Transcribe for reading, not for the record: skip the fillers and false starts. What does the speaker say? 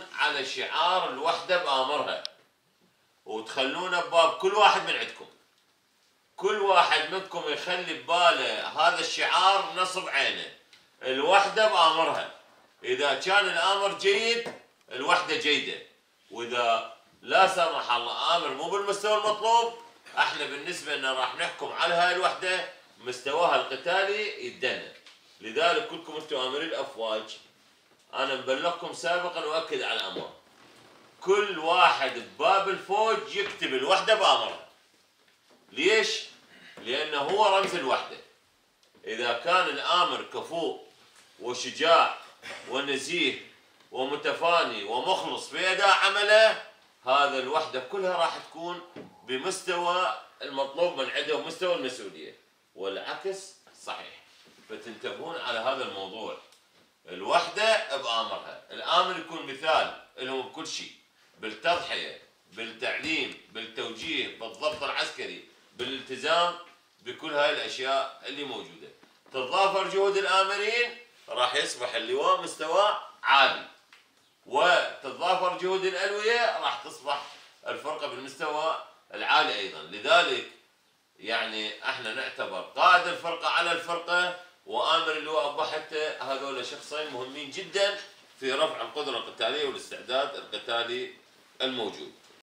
تحافظون على شعار الوحدة بآمرها، وتخلونه بباب كل واحد من عندكم. كل واحد منكم يخلي بباله هذا الشعار نصب عينه، الوحدة بآمرها. إذا كان الآمر جيد الوحدة جيدة، وإذا لا سمح الله آمر مو بالمستوى المطلوب، احنا بالنسبة لنا راح نحكم على هاي الوحدة مستواها القتالي يدنا. لذلك كلكم انتم آمري الأفواج، أنا مبلغكم سابقا وأكد على الأمر، كل واحد بباب الفوج يكتب الوحدة بآمرها. ليش؟ لأنه هو رمز الوحدة. إذا كان الآمر كفؤ وشجاع ونزيه ومتفاني ومخلص في أداء عمله، هذا الوحدة كلها راح تكون بمستوى المطلوب من عنده ومستوى المسؤولية، والعكس صحيح. فتنتبهون على هذا الموضوع، الوحدة بآمرها. الآمر يكون مثال لهم بكل شيء، بالتضحية، بالتعليم، بالتوجيه، بالضبط العسكري، بالالتزام بكل هاي الأشياء اللي موجودة. تتضافر جهود الآمرين راح يصبح اللواء مستوى عالي، وتتضافر جهود الألوية راح تصبح الفرقة بالمستوى العالي أيضا. لذلك يعني احنا نعتبر قائد الفرقة على الفرقة وآمر اللواء بحته هذول شخصين مهمين جدا في رفع القدرة القتالية والاستعداد القتالي الموجود.